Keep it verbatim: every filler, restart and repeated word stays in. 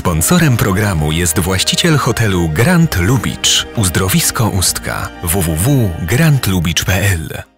Sponsorem programu jest właściciel hotelu Grand Lubicz, Uzdrowisko Ustka. w w w kropka grand lubicz kropka p l